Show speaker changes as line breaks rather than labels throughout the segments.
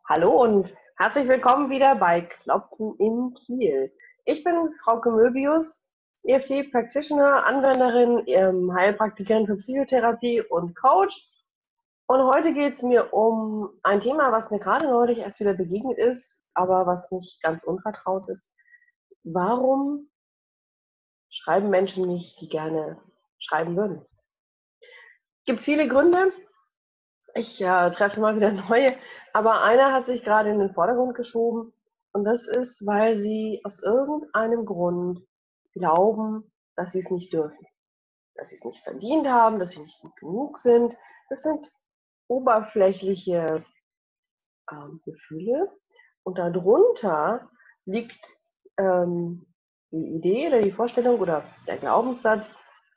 Hallo und herzlich willkommen wieder bei Klopfen in Kiel. Ich bin Frauke Möbius, EFT Practitioner, Anwenderin, Heilpraktikerin für Psychotherapie und Coach. Und heute geht es mir um ein Thema, was mir gerade neulich erst wieder begegnet ist, aber was nicht ganz unvertraut ist. Warum schreiben Menschen nicht, die gerne schreiben würden? Gibt es viele Gründe. Ich treffe mal wieder neue, aber einer hat sich gerade in den Vordergrund geschoben und das ist, weil sie aus irgendeinem Grund glauben, dass sie es nicht dürfen, dass sie es nicht verdient haben, dass sie nicht gut genug sind. Das sind oberflächliche Gefühle und darunter liegt die Idee oder die Vorstellung oder der Glaubenssatz,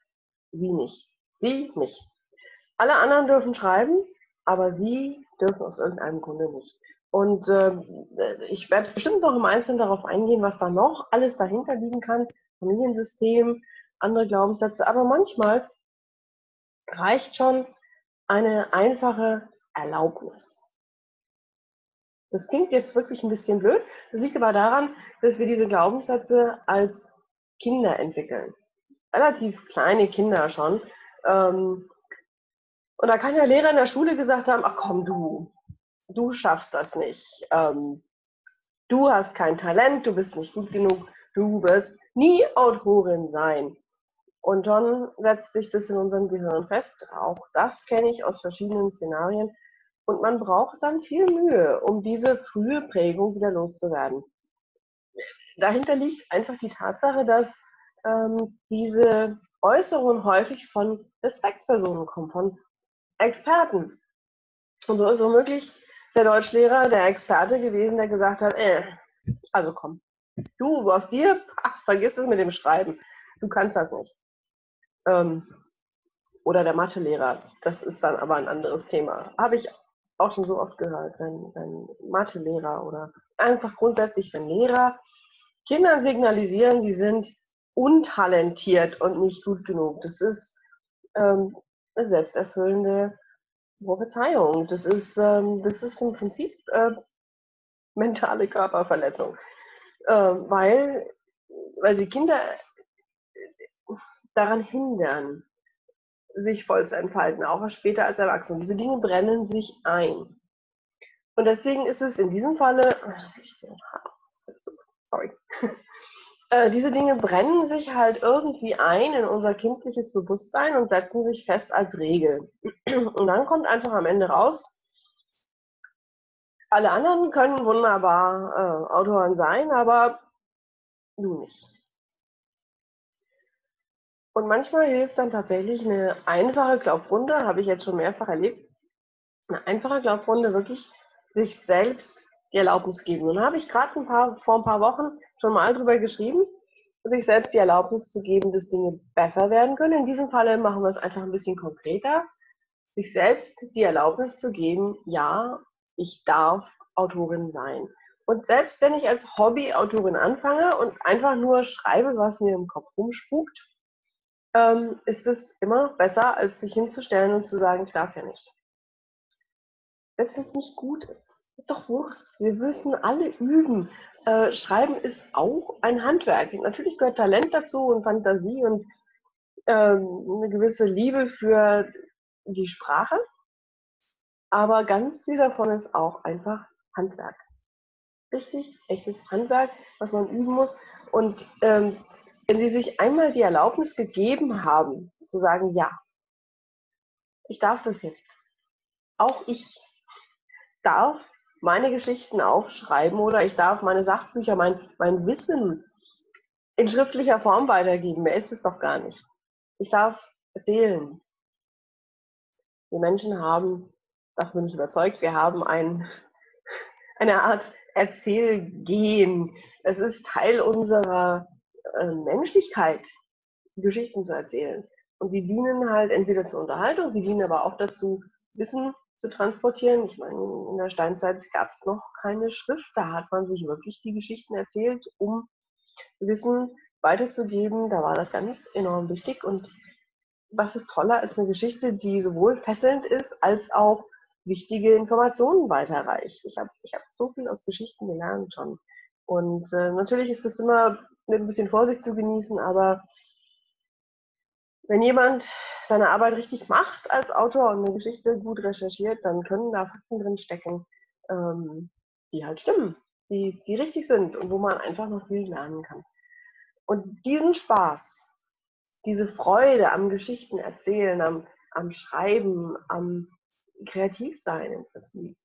sie nicht. Alle anderen dürfen schreiben, aber sie dürfen aus irgendeinem Grunde nicht. Und ich werde bestimmt noch im Einzelnen darauf eingehen, was da noch alles dahinter liegen kann. Familiensystem, andere Glaubenssätze. Aber manchmal reicht schon eine einfache Erlaubnis. Das klingt jetzt wirklich ein bisschen blöd. Das liegt aber daran, dass wir diese Glaubenssätze als Kinder entwickeln. Relativ kleine Kinder schon. Und da kann der Lehrer in der Schule gesagt haben, ach komm, du schaffst das nicht. Du hast kein Talent, du bist nicht gut genug, du wirst nie Autorin sein. Und schon setzt sich das in unserem Gehirn fest. Auch das kenne ich aus verschiedenen Szenarien. Und man braucht dann viel Mühe, um diese frühe Prägung wieder loszuwerden. Dahinter liegt einfach die Tatsache, dass diese Äußerungen häufig von Respektspersonen kommen, von Experten. Und so ist womöglich der Deutschlehrer der Experte gewesen, der gesagt hat, also komm, du aus dir, vergiss es mit dem Schreiben, du kannst das nicht. Oder der Mathelehrer, das ist dann aber ein anderes Thema. Habe ich auch schon so oft gehört, wenn Mathelehrer oder einfach grundsätzlich, wenn Lehrer Kindern signalisieren, sie sind untalentiert und nicht gut genug. Das ist eine selbsterfüllende Prophezeiung. Das ist im Prinzip mentale Körperverletzung, weil sie Kinder daran hindern, sich voll zu entfalten, auch später als Erwachsene. Diese Dinge brennen sich ein. Und deswegen ist es in diesem Falle, sorry, diese Dinge brennen sich halt irgendwie ein in unser kindliches Bewusstsein und setzen sich fest als Regel. Und dann kommt einfach am Ende raus, alle anderen können wunderbar Autoren sein, aber du nicht. Und manchmal hilft dann tatsächlich eine einfache Glaubwunde, habe ich jetzt schon mehrfach erlebt, eine einfache Glaubwunde wirklich sich selbst die Erlaubnis geben. Und da habe ich gerade vor ein paar Wochen schon mal drüber geschrieben, sich selbst die Erlaubnis zu geben, dass Dinge besser werden können. In diesem Falle machen wir es einfach ein bisschen konkreter, sich selbst die Erlaubnis zu geben, ja, ich darf Autorin sein. Und selbst wenn ich als Hobby-Autorin anfange und einfach nur schreibe, was mir im Kopf rumspukt, ist es immer besser, als sich hinzustellen und zu sagen, ich darf ja nicht. Selbst wenn es nicht gut ist doch Wurst. Wir müssen alle üben. Schreiben ist auch ein Handwerk. Natürlich gehört Talent dazu und Fantasie und eine gewisse Liebe für die Sprache. Aber ganz viel davon ist auch einfach Handwerk. Richtig, echtes Handwerk, was man üben muss. Und wenn Sie sich einmal die Erlaubnis gegeben haben, zu sagen, ja, ich darf das jetzt. Auch ich darf meine Geschichten aufschreiben oder ich darf meine Sachbücher, mein Wissen in schriftlicher Form weitergeben. Mehr ist es doch gar nicht. Ich darf erzählen. Wir Menschen haben, davon bin ich überzeugt, wir haben eine Art Erzählgen. Es ist Teil unserer Menschlichkeit, Geschichten zu erzählen. Und die dienen halt entweder zur Unterhaltung, sie dienen aber auch dazu, Wissen zu transportieren. Ich meine, in der Steinzeit gab es noch keine Schrift, da hat man sich wirklich die Geschichten erzählt, um Wissen weiterzugeben. Da war das ganz enorm wichtig. Und was ist toller als eine Geschichte, die sowohl fesselnd ist, als auch wichtige Informationen weiterreicht. Ich hab so viel aus Geschichten gelernt schon. Und natürlich ist das immer mit ein bisschen Vorsicht zu genießen, aber wenn jemand seine Arbeit richtig macht als Autor und eine Geschichte gut recherchiert, dann können da Fakten drin stecken, die halt stimmen, die richtig sind und wo man einfach noch viel lernen kann. Und diesen Spaß, diese Freude am Geschichten erzählen, am Schreiben, am Kreativsein im Prinzip,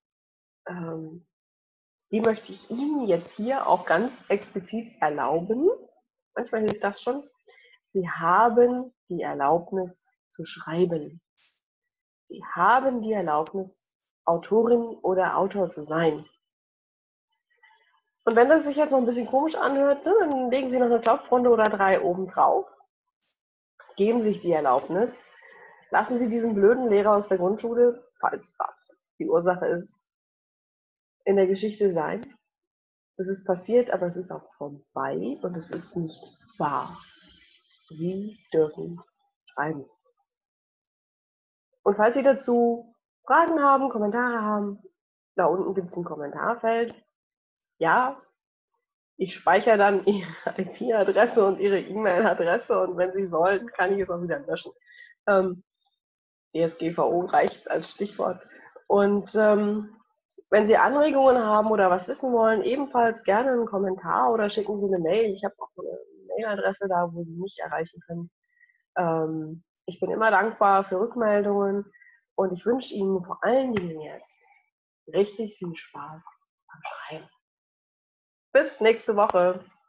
die möchte ich Ihnen jetzt hier auch ganz explizit erlauben. Manchmal hilft das schon. Sie haben die Erlaubnis zu schreiben. Sie haben die Erlaubnis, Autorin oder Autor zu sein. Und wenn das sich jetzt noch ein bisschen komisch anhört, ne, dann legen Sie noch eine Klopfrunde oder 3 oben drauf. Geben sich die Erlaubnis. Lassen Sie diesen blöden Lehrer aus der Grundschule, falls das die Ursache ist, in der Geschichte sein. Das ist passiert, aber es ist auch vorbei und es ist nicht wahr. Sie dürfen schreiben. Und falls Sie dazu Fragen haben, Kommentare haben, da unten gibt es ein Kommentarfeld. Ja, ich speichere dann Ihre IP-Adresse und Ihre E-Mail-Adresse und wenn Sie wollen, kann ich es auch wieder löschen. DSGVO reicht als Stichwort. Und wenn Sie Anregungen haben oder was wissen wollen, ebenfalls gerne einen Kommentar oder schicken Sie eine Mail. Ich habe auch eine Mailadresse da, wo Sie mich erreichen können. Ich bin immer dankbar für Rückmeldungen und ich wünsche Ihnen vor allen Dingen jetzt richtig viel Spaß beim Schreiben. Bis nächste Woche.